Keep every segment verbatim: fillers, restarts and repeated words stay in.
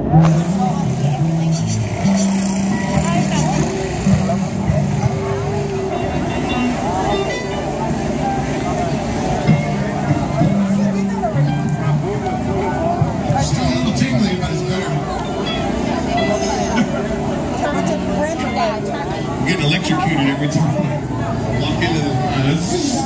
Getting electrocuted every time I walk into this.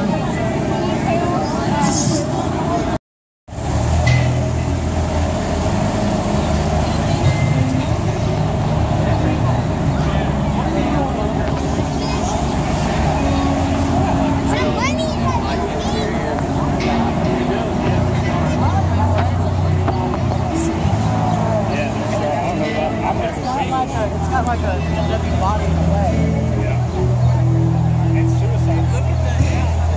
It's got like a heavy body in a way. Yeah. And suicide. Look at that.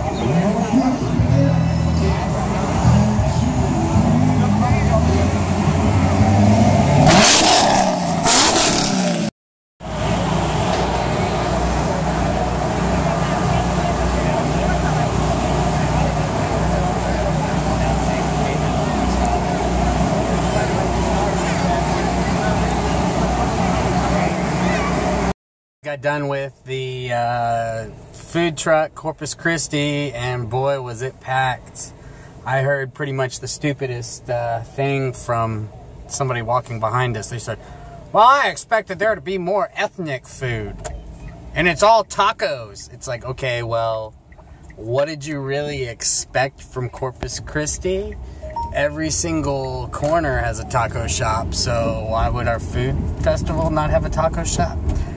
Got done with the uh, food truck, Corpus Christi, and boy was it packed. I heard pretty much the stupidest uh, thing from somebody walking behind us. They said, well, I expected there to be more ethnic food, and it's all tacos. It's like, okay, well, what did you really expect from Corpus Christi? Every single corner has a taco shop, so why would our food festival not have a taco shop?